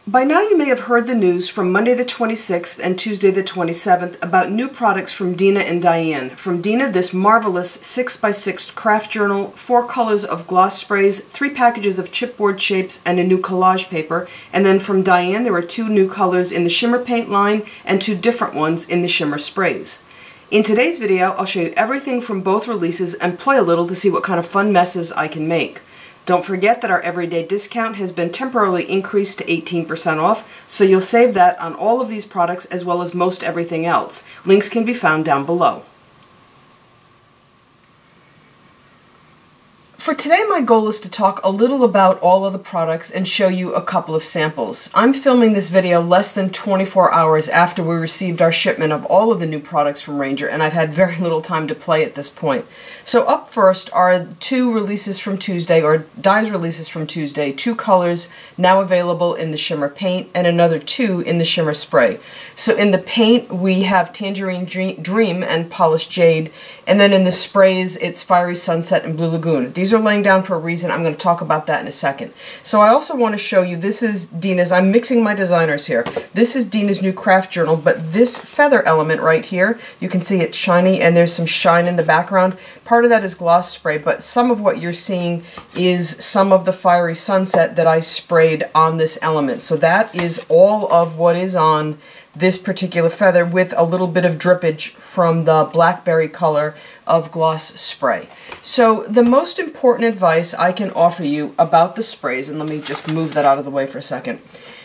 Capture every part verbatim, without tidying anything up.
By now you may have heard the news from Monday the twenty-sixth and Tuesday the twenty-seventh about new products from Dina and Dyan. From Dina, this marvelous six by six craft journal, four colors of gloss sprays, three packages of chipboard shapes, and a new collage paper. And then from Dyan there are two new colors in the Shimmer paint line and two different ones in the Shimmer sprays. In today's video, I'll show you everything from both releases and play a little to see what kind of fun messes I can make. Don't forget that our everyday discount has been temporarily increased to eighteen percent off, so you'll save that on all of these products as well as most everything else. Links can be found down below. For today, my goal is to talk a little about all of the products and show you a couple of samples. I'm filming this video less than twenty-four hours after we received our shipment of all of the new products from Ranger, and I've had very little time to play at this point. So up first are two releases from Tuesday, or Dye's releases from Tuesday, two colors now available in the Shimmer paint and another two in the Shimmer spray. So in the paint we have Tangerine Dream and Polished Jade, and then in the sprays it's Fiery Sunset and Blue Lagoon. These are laying down for a reason. I'm going to talk about that in a second. So I also want to show you, this is Dina's, I'm mixing my designers here. This is Dina's new craft journal, but this feather element right here, you can see it's shiny and there's some shine in the background. Part of that is gloss spray, but some of what you're seeing is some of the Fiery Sunset that I sprayed on this element. So that is all of what is on this particular feather, with a little bit of drippage from the blackberry color of gloss spray. So the most important advice I can offer you about the sprays, and let me just move that out of the way for a second,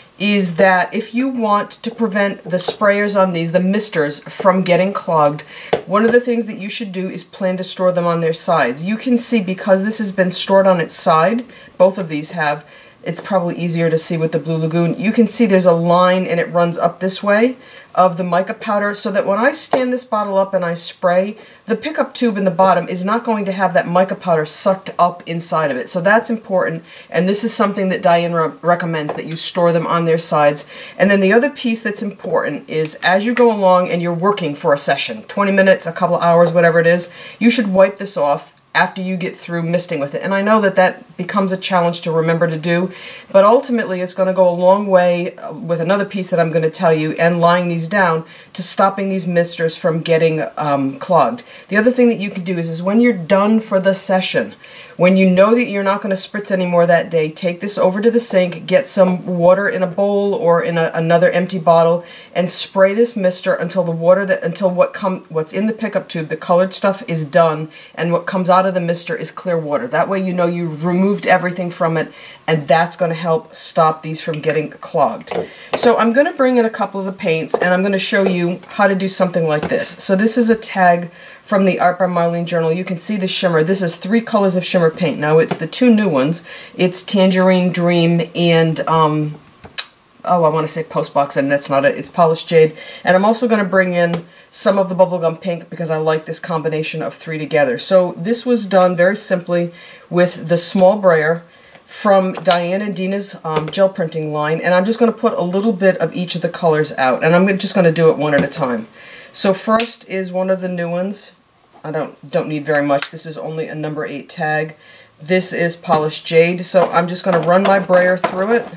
is that if you want to prevent the sprayers on these, the misters, from getting clogged, one of the things that you should do is plan to store them on their sides. You can see, because this has been stored on its side, both of these have, it's probably easier to see with the Blue Lagoon. You can see there's a line and it runs up this way of the mica powder, so that when I stand this bottle up and I spray, the pickup tube in the bottom is not going to have that mica powder sucked up inside of it. So that's important, and this is something that Dyan re recommends, that you store them on their sides. And then the other piece that's important is, as you go along and you're working for a session, twenty minutes, a couple of hours, whatever it is, you should wipe this off after you get through misting with it. And I know that that becomes a challenge to remember to do, but ultimately it's going to go a long way with another piece that I'm going to tell you, and lying these down, to stopping these misters from getting um, clogged. The other thing that you can do is, is when you're done for the session, when you know that you're not going to spritz anymore that day, take this over to the sink, get some water in a bowl or in a, another empty bottle, and spray this mister until the water that until what come what's in the pickup tube, the colored stuff, is done, and what comes out of the mister is clear water. That way you know you've removed everything from it, and that's going to help stop these from getting clogged. So I'm going to bring in a couple of the paints, and I'm going to show you how to do something like this. So this is a tag from the Art by Marlene journal. You can see the Shimmer. This is three colors of Shimmer paint. Now it's the two new ones. It's Tangerine Dream and, um, oh, I want to say Postbox, and that's not it. It's Polished Jade. And I'm also going to bring in some of the Bubblegum Pink because I like this combination of three together. So this was done very simply with the small brayer from Dyan and Dina's um, gel printing line, and I'm just going to put a little bit of each of the colors out, and I'm just going to do it one at a time. So first is one of the new ones. I don't don't need very much. This is only a number eight tag. This is Polished Jade. So I'm just going to run my brayer through it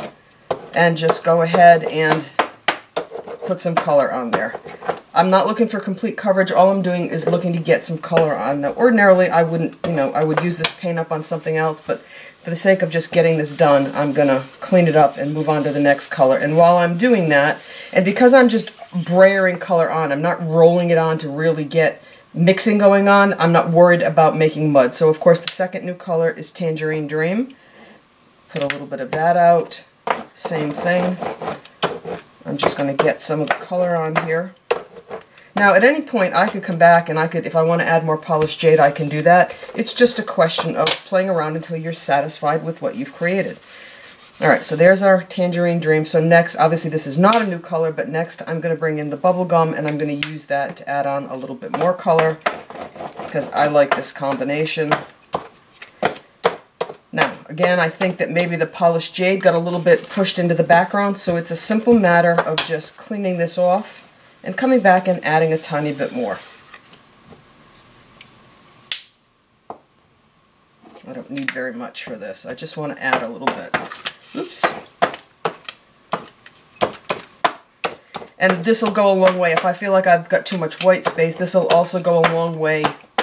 and just go ahead and put some color on there. I'm not looking for complete coverage. All I'm doing is looking to get some color on. Now, ordinarily I wouldn't, you know, I would use this paint up on something else, but for the sake of just getting this done, I'm going to clean it up and move on to the next color. And while I'm doing that, and because I'm just brayering color on, I'm not rolling it on to really get mixing going on, I'm not worried about making mud. So of course the second new color is Tangerine Dream. Put a little bit of that out. Same thing. I'm just going to get some of the color on here. Now at any point I could come back and I could, if I want to add more Polished Jade, I can do that. It's just a question of playing around until you're satisfied with what you've created. Alright, so there's our Tangerine Dream. So next, obviously this is not a new color, but next I'm going to bring in the Bubblegum, and I'm going to use that to add on a little bit more color because I like this combination. Now, again, I think that maybe the Polished Jade got a little bit pushed into the background, so it's a simple matter of just cleaning this off and coming back and adding a tiny bit more. I don't need very much for this. I just want to add a little bit. Oops. And this will go a long way. If I feel like I've got too much white space, this will also go a long way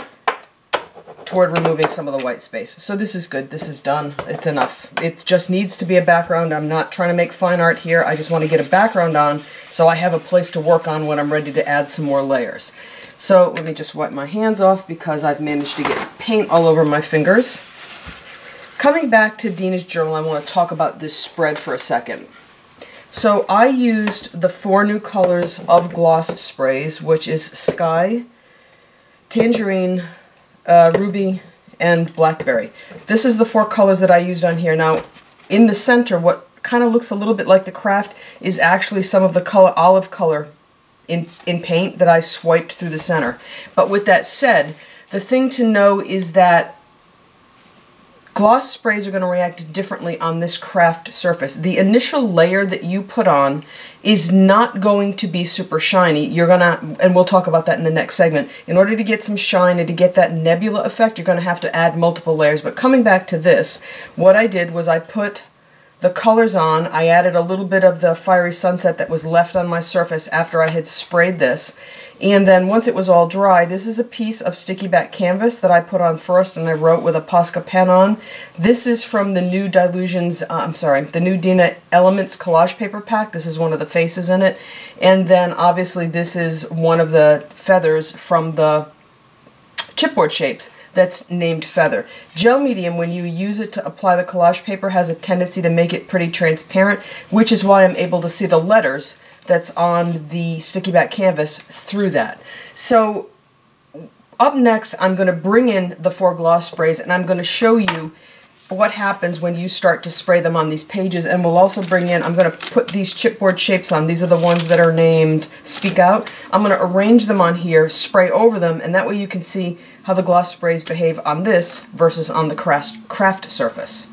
toward removing some of the white space. So this is good. This is done. It's enough. It just needs to be a background. I'm not trying to make fine art here. I just want to get a background on so I have a place to work on when I'm ready to add some more layers. So let me just wipe my hands off because I've managed to get paint all over my fingers. Coming back to Dina's journal, I want to talk about this spread for a second. So I used the four new colors of gloss sprays, which is Sky, Tangerine, uh, Ruby, and Blackberry. This is the four colors that I used on here. Now, in the center, what kind of looks a little bit like the Kraft is actually some of the color, olive color in, in paint that I swiped through the center. But with that said, the thing to know is that gloss sprays are going to react differently on this Kraft surface. The initial layer that you put on is not going to be super shiny. You're going to, and we'll talk about that in the next segment, in order to get some shine and to get that nebula effect, you're going to have to add multiple layers. But coming back to this, what I did was I put the colors on. I added a little bit of the Fiery Sunset that was left on my surface after I had sprayed this. And then once it was all dry, this is a piece of sticky back canvas that I put on first and I wrote with a Posca pen on. This is from the new Dilutions, uh, I'm sorry, the new Dina Elements collage paper pack. This is one of the faces in it. And then obviously this is one of the feathers from the chipboard shapes that's named Feather. Gel medium, when you use it to apply the collage paper, has a tendency to make it pretty transparent, which is why I'm able to see the letters that's on the sticky back canvas through that. So up next, I'm going to bring in the four gloss sprays and I'm going to show you what happens when you start to spray them on these pages. And we'll also bring in, I'm going to put these chipboard shapes on. These are the ones that are named Speak Out. I'm going to arrange them on here, spray over them, and that way you can see how the gloss sprays behave on this versus on the Kraft surface.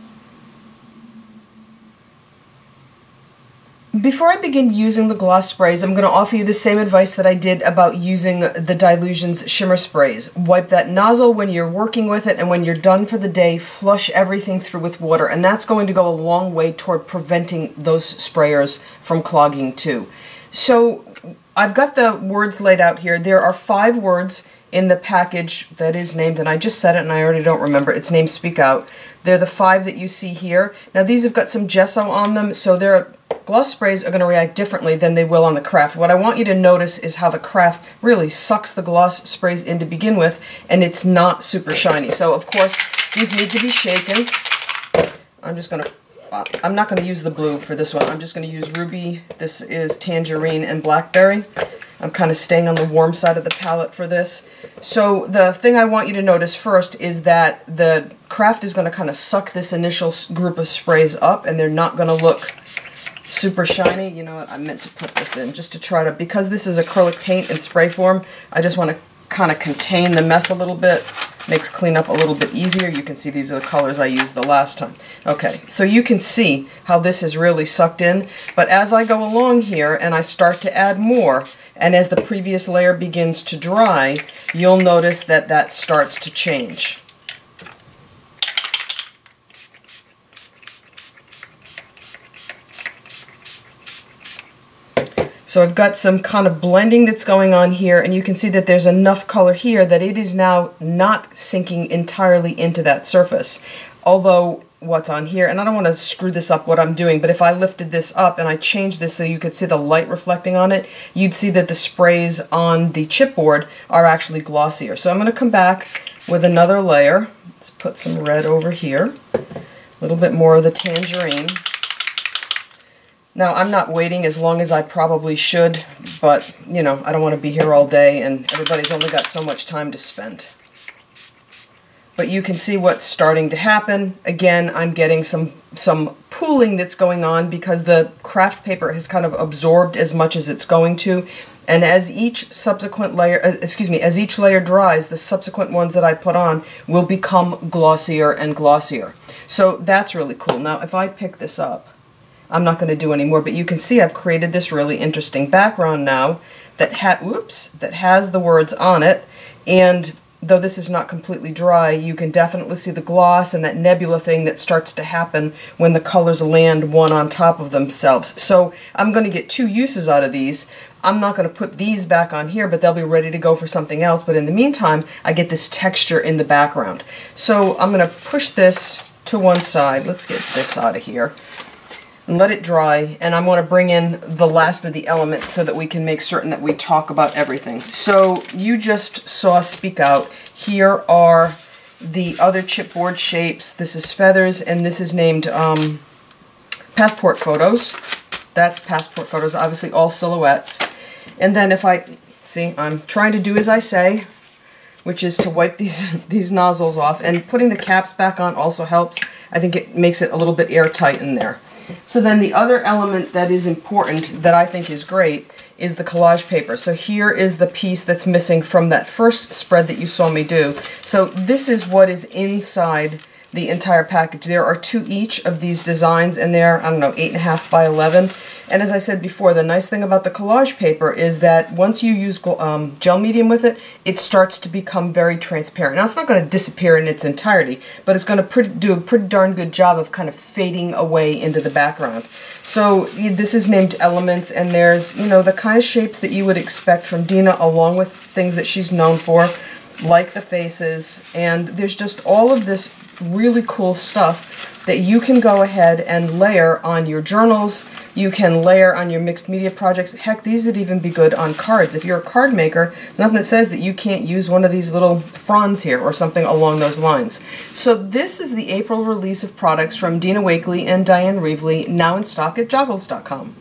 Before I begin using the gloss sprays, I'm going to offer you the same advice that I did about using the Dilutions Shimmer sprays. Wipe that nozzle when you're working with it, and when you're done for the day, flush everything through with water, and that's going to go a long way toward preventing those sprayers from clogging too. So I've got the words laid out here. There are five words in the package that is named, and I just said it and I already don't remember, it's named Speak Out. They're the five that you see here. Now these have got some gesso on them, so their gloss sprays are going to react differently than they will on the Kraft. What I want you to notice is how the Kraft really sucks the gloss sprays in to begin with, and it's not super shiny. So of course these need to be shaken. I'm just going to, uh, I'm not going to use the blue for this one. I'm just going to use Ruby. This is Tangerine and Blackberry. I'm kind of staying on the warm side of the palette for this. So the thing I want you to notice first is that the Kraft is going to kind of suck this initial group of sprays up, and they're not going to look super shiny. You know what, I meant to put this in just to try to, because this is acrylic paint in spray form, I just want to kind of contain the mess a little bit. Makes cleanup a little bit easier. You can see these are the colors I used the last time. Okay, so you can see how this is really sucked in, but as I go along here and I start to add more, and as the previous layer begins to dry, you'll notice that that starts to change. So I've got some kind of blending that's going on here, and you can see that there's enough color here that it is now not sinking entirely into that surface. Although what's on here, and I don't want to screw this up what I'm doing, but if I lifted this up and I changed this so you could see the light reflecting on it, you'd see that the sprays on the chipboard are actually glossier. So I'm going to come back with another layer. Let's put some red over here. A little bit more of the tangerine. Now, I'm not waiting as long as I probably should, but, you know, I don't want to be here all day, and everybody's only got so much time to spend. But you can see what's starting to happen. Again, I'm getting some, some pooling that's going on because the Kraft paper has kind of absorbed as much as it's going to, and as each subsequent layer, uh, excuse me, as each layer dries, the subsequent ones that I put on will become glossier and glossier. So that's really cool. Now, if I pick this up, I'm not going to do any more, but you can see I've created this really interesting background now that ha oops, that has the words on it, and though this is not completely dry, you can definitely see the gloss and that nebula thing that starts to happen when the colors land one on top of themselves. So I'm going to get two uses out of these. I'm not going to put these back on here, but they'll be ready to go for something else. But in the meantime, I get this texture in the background. So I'm going to push this to one side. Let's get this out of here and let it dry. And I'm going to bring in the last of the elements so that we can make certain that we talk about everything. So you just saw Speak Out. Here are the other chipboard shapes. This is feathers, and this is named um, Passport Photos. That's Passport Photos, obviously all silhouettes. And then if I, see, I'm trying to do as I say, which is to wipe these, these nozzles off. And putting the caps back on also helps. I think it makes it a little bit airtight in there. So then the other element that is important, that I think is great, is the collage paper. So here is the piece that's missing from that first spread that you saw me do. So this is what is inside the entire package. There are two each of these designs in there, I don't know, eight and a half by eleven. And as I said before, the nice thing about the collage paper is that once you use um, gel medium with it, it starts to become very transparent. Now it's not going to disappear in its entirety, but it's going to do a pretty darn good job of kind of fading away into the background. So this is named Elements, and there's, you know, the kind of shapes that you would expect from Dina, along with things that she's known for, like the faces, and there's just all of this really cool stuff that you can go ahead and layer on your journals. You can layer on your mixed media projects. Heck, these would even be good on cards. If you're a card maker, there's nothing that says that you can't use one of these little fronds here or something along those lines. So this is the April release of products from Dina Wakely and Dyan Reevely, now in stock at joggles dot com.